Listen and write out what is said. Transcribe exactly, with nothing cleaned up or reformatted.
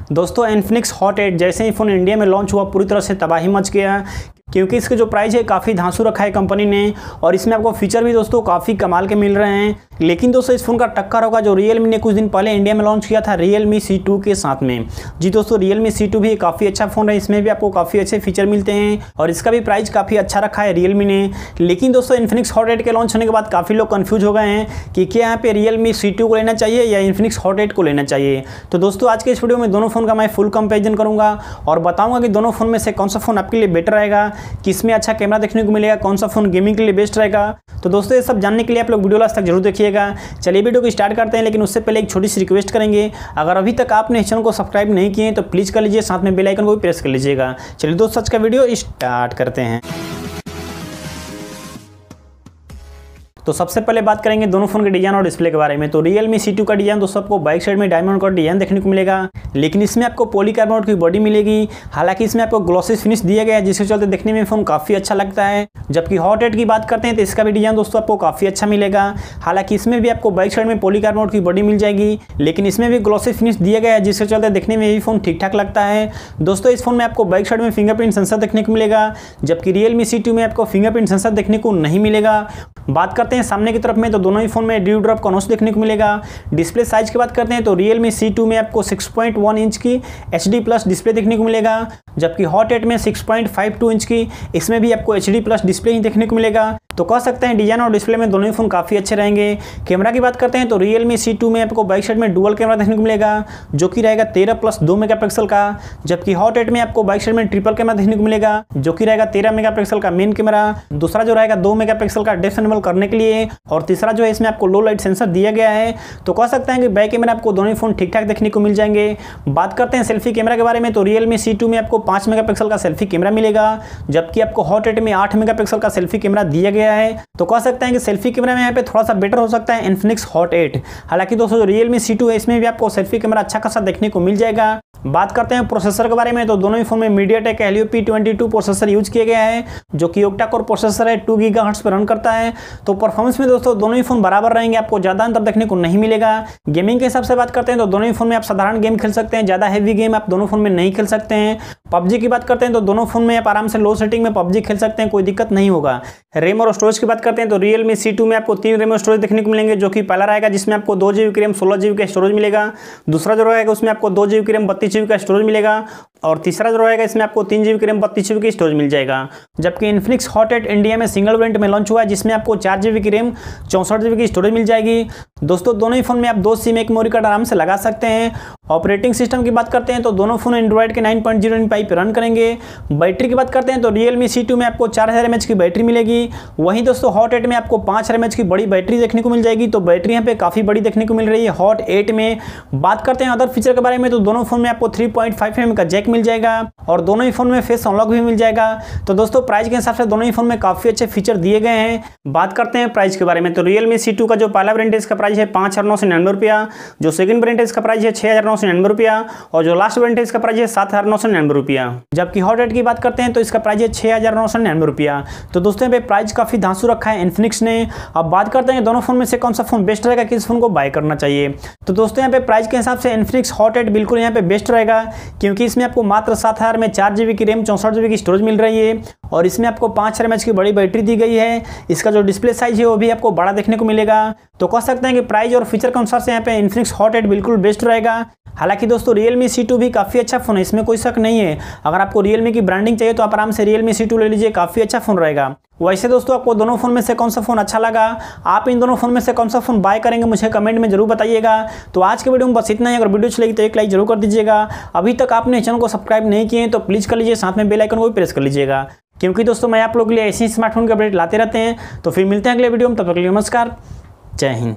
दोस्तों Infinix hot eight जैसे ही फ़ोन इंडिया में लॉन्च हुआ पूरी तरह से तबाही मच गया, क्योंकि इसके जो प्राइस है काफ़ी धांसू रखा है कंपनी ने और इसमें आपको फीचर भी दोस्तों काफ़ी कमाल के मिल रहे हैं। लेकिन दोस्तों इस फ़ोन का टक्कर होगा जो रियलमी ने कुछ दिन पहले इंडिया में लॉन्च किया था रियलमी सी टू के साथ में। जी दोस्तों, रियलमी सी टू भी काफ़ी अच्छा फ़ोन है, इसमें भी आपको काफ़ी अच्छे फीचर मिलते हैं और इसका भी प्राइस काफ़ी अच्छा रखा है रियलमी ने। लेकिन दोस्तों इन्फिनिक्स हॉट एट के लॉन्च होने के बाद काफ़ी लोग कन्फ्यूज हो गए हैं कि क्या यहाँ पे रियलमी सी टू को लेना चाहिए या इन्फिनिक्स हॉट एट को लेना चाहिए। तो दोस्तों आज के इस वीडियो में दोनों फ़ोन का मैं फुल कंपेरिजन करूँगा और बताऊँगा कि दोनों फ़ोन में से कौन सा फ़ोन आपके लिए बेटर रहेगा, किसमें अच्छा कैमरा देखने को मिलेगा, कौन सा फोन गेमिंग के लिए बेस्ट रहेगा। तो दोस्तों ये सब जानने के लिए आप लोग वीडियो लास्ट तक जरूर देखिएगा। चलिए वीडियो को स्टार्ट करते हैं, लेकिन उससे पहले एक छोटी सी रिक्वेस्ट करेंगे, अगर अभी तक आपने इस चैनल को सब्सक्राइब नहीं किए तो प्लीज़ कर लीजिए, साथ में बेल आइकन को भी प्रेस कर लीजिएगा। चलिए दोस्तों आज का वीडियो स्टार्ट करते हैं। तो सबसे पहले बात करेंगे दोनों फोन के डिजाइन और डिस्प्ले के बारे में। तो रियलमी सी टू का डिजाइन दोस्तों आपको बैक साइड में डायमंड का डिजाइन देखने को मिलेगा, लेकिन इसमें आपको पॉलीकार्बोनेट की बॉडी मिलेगी। हालांकि इसमें आपको ग्लॉसी फिनिश दिया गया है जिसके चलते देखने में फोन काफ़ी अच्छा लगता है। जबकि हॉट एट की बात करते हैं तो इसका भी डिजाइन दोस्तों आपको काफ़ी अच्छा मिलेगा। हालांकि इसमें भी आपको बैक साइड में पॉलीकार्बोनेट की बॉडी मिल जाएगी, लेकिन इसमें भी ग्लॉसी फिनिश दिया गया है जिसके चलते देखने में भी फोन ठीक ठाक लगता है। दोस्तों इस फोन में आपको बैक साइड में फिंगरप्रिंट सेंसर देखने को मिलेगा, जबकि रियलमी सी टू में आपको फिंगरप्रिंट सेंसर देखने को नहीं मिलेगा। बात करते हैं सामने की तरफ में तो दोनों ही फोन में ड्यू ड्रॉप कॉनोस देखने को मिलेगा। डिस्प्ले साइज की बात करते हैं तो रियलमी सी टू में आपको सिक्स पॉइंट वन इंच की एच डी प्लस डिस्प्ले देखने को मिलेगा, जबकि हॉट एट में six point five two inch की इसमें भी आपको एच डी प्लस डिस्प्ले ही देखने को मिलेगा। तो कह सकते हैं डिजाइन और डिस्प्ले में दोनों ही फोन काफ़ी अच्छे रहेंगे। कैमरा की बात करते हैं तो रियलमी सी टू में आपको बैक साइड में डुअल कैमरा देखने को मिलेगा जो कि रहेगा तेरह प्लस दो मेगापिक्सल का, जबकि हॉट एट में आपको बैक साइड में ट्रिपल कैमरा देखने को मिलेगा जो कि रहेगा तेरह मेगापिक्सल का मेन कैमरा, दूसरा जो रहेगा दो मेगापिक्सल का डेप्थ एनेबल करने के लिए, और तीसरा जो है इसमें आपको लो लाइट सेंसर दिया गया है। तो कह सकते हैं कि बैक कैमरा आपको दोनों ही फोन ठीक ठाक देखने को मिल जाएंगे। बात करते हैं सेल्फी कैमरा के बारे में तो रियलमी सी टू में आपको पाँच मेगापिक्सल का सेल्फी कैमरा मिलेगा, जबकि आपको हॉट एट में आठ मेगापिक्सल का सेल्फी कैमरा दिया गया है। तो कह सकते हैं कि सेल्फी कैमरा में यहाँ पे थोड़ा सा बेटर हो सकता है इन्फिनिक्स हॉट एट। हालांकि दोस्तों जो रियलमी सी टू है इसमें भी आपको सेल्फी कैमरा अच्छा खासा देखने को मिल जाएगा। बात करते हैं प्रोसेसर के बारे में तो दोनों ही फोन में MediaTek Helio P twenty two processor use किया गया है जो कि ओक्टा कोर प्रोसेसर है, टू गीगाहर्ट्ज पर रन करता है। तो परफॉर्मेंस में दोस्तों दोनों ही फोन बराबर रहेंगे, आपको ज़्यादा अंतर देखने को नहीं मिलेगा। गेमिंग के हिसाब से बात करते हैं तो दोनों ही फोन में आप साधारण गेम खेल सकते हैं, ज़्यादा हैवी गेम आप दोनों फोन में नहीं खेल सकते हैं। पबजी की बात करते हैं तो दोनों फोन में आप आराम से लो सेटिंग में पबजी खेल सकते हैं, कोई दिक्कत नहीं होगा। रैम और स्टोरेज की बात करते हैं तो रियलमी सी टू में आपको तीन रैम और स्टोरेज देखने को मिलेंगे, जो कि पहला रहेगा जिसमें आपको दो जीबी की रैम सोलह जीबी का स्टोरेज मिलेगा, दूसरा जो रहेगा उसमें आपको दो जीबी की रैम बत्तीस जीबी का स्टोरेज मिलेगा, और तीसरा जो रहेगा इसमें आपको तीन जीबी की रैम बत्तीस जीबी की स्टोरेज मिल जाएगा। जबकि इन्फिनिक्स हॉट एट इंडिया में सिंगल वेरिएंट में लॉन्च हुआ है जिसमें आपको चार जीबी की रैम चौंसठ जीबी की स्टोरेज मिल जाएगी। दोस्तों दोनों ही फोन में आप दो सिम एक मेमोरी कार्ड आराम से लगा सकते हैं। ऑपरेटिंग सिस्टम की बात करते हैं तो दोनों फोन एंड्रॉइड के nine point zero in Pie पे रन करेंगे। बैटरी की बात करते हैं तो रियलमी सी टू में आपको चार हज़ार एम एच की बैटरी मिलेगी, वहीं दोस्तों हॉट एट में आपको पाँच हज़ार एम एच की बड़ी बैटरी देखने को मिल जाएगी। तो बैटरी यहाँ पे काफ़ी बड़ी देखने को मिल रही है हॉट एट में। बात करते हैं अदर फीचर के बारे में तो दोनों फोन में आपको थ्री पॉइंट फाइव एम का जैक मिल जाएगा और दोनों ही फोन में फेस अनलॉक भी मिल जाएगा। तो दोस्तों प्राइस के हिसाब से दोनों ही फोन में काफ़ी अच्छे फीचर दिए गए हैं। बात करते हैं प्राइस के बारे में तो रियलमी सी टू का जो पहला वेरिएंट है इसका प्राइस है पाँच हज़ार नौ सौ निन्यानवे रुपया, जो सेकंड वेरिएंट है इसका प्राइस है छः हज़ार नौ सौ निन्यानवे रुपया, और जो लास्ट वेरिएंट है इसका प्राइस है सात हज़ार नौ सौ निन्यानवे रुपया। जबकि हॉट एट की बात करते हैं तो इसका प्राइस है छः हज़ार नौ सौ निन्यानवे रुपया। तो दोस्तों यहाँ पे प्राइस काफ़ी धांसू रखा है इन्फिनिक्स ने। अब बात करते हैं दोनों फोन में से कौन सा फोन बेस्ट रहेगा, किस फोन को बाय करना चाहिए। तो दोस्तों यहाँ पे प्राइस के हिसाब से इन्फिनिक्स हॉट एट बिल्कुल यहाँ पे बेस्ट रहेगा, क्योंकि इसमें आपको मात्र सात हज़ार में चार जीबी की रैम चौंसठ जीबी की स्टोरेज मिल रही है और इसमें आपको पाँच हज़ार एम एच की बड़ी बैटरी दी गई है। इसका जो डिस्प्ले साइज है वो भी आपको बड़ा देखने को मिलेगा। तो कह सकते हैं कि प्राइस और फीचर के अनुसार से यहाँ पे इन्फिनिक्स हॉट एट बिल्कुल बेस्ट रहेगा। हालांकि दोस्तों रियलमी सी टू भी काफ़ी अच्छा फ़ोन है, इसमें कोई शक नहीं है। अगर आपको रियलमी की ब्रांडिंग चाहिए तो आप आराम से रियलमी सी टू ले लीजिए, काफ़ी अच्छा फ़ोन रहेगा। वैसे दोस्तों आपको दोनों फोन में से कौन सा फोन अच्छा लगा, आप इन दोनों फोन में से कौन सा फोन बाय करेंगे मुझे कमेंट में जरूर बताइएगा। तो आज के वीडियो में बस इतना ही। अगर वीडियो अच्छी लगी तो एक लाइक जरूर कर दीजिएगा। अभी तक आपने चैनल को सब्सक्राइब नहीं किए तो प्लीज़ कर लीजिए, साथ में बेल आइकन को भी प्रेस कर लीजिएगा, क्योंकि दोस्तों मैं आप लोगों के लिए ऐसे ही स्मार्टफोन के अपडेट लाते रहते हैं। तो फिर मिलते हैं अगले वीडियो में, तब तक के लिए नमस्कार, जय हिंद।